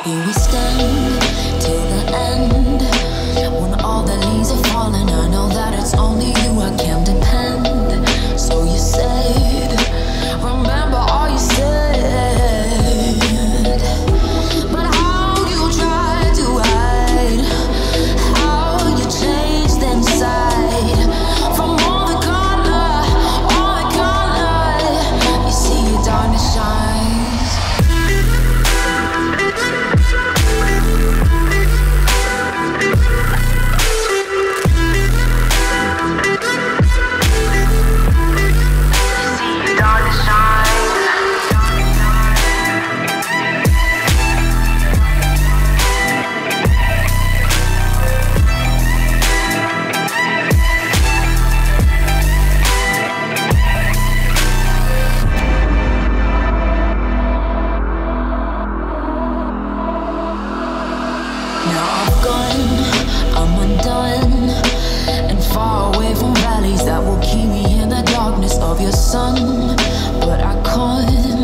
Here we stand till the end. When all the leaves are falling, I know that it's only you I can depend. So you said, remember all you said. But how you tried to hide, how you changed inside. From all the color, you see your darkness shines. Now I've gone, I'm undone, and far away from valleys that will keep me in the darkness of your sun. But I can't